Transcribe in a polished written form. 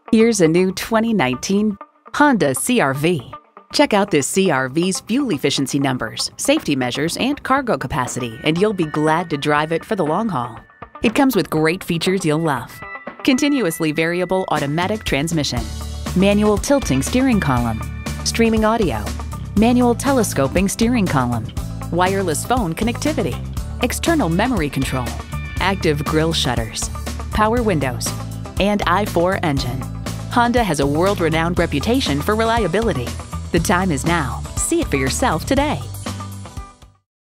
Here's a new 2019 Honda CR-V. Check out this CR-V's fuel efficiency numbers, safety measures, and cargo capacity, and you'll be glad to drive it for the long haul. It comes with great features you'll love. Continuously variable automatic transmission, manual tilting steering column, streaming audio, manual telescoping steering column, wireless phone connectivity, external memory control, active grille shutters, power windows, and i4 engine. Honda has a world-renowned reputation for reliability. The time is now. See it for yourself today.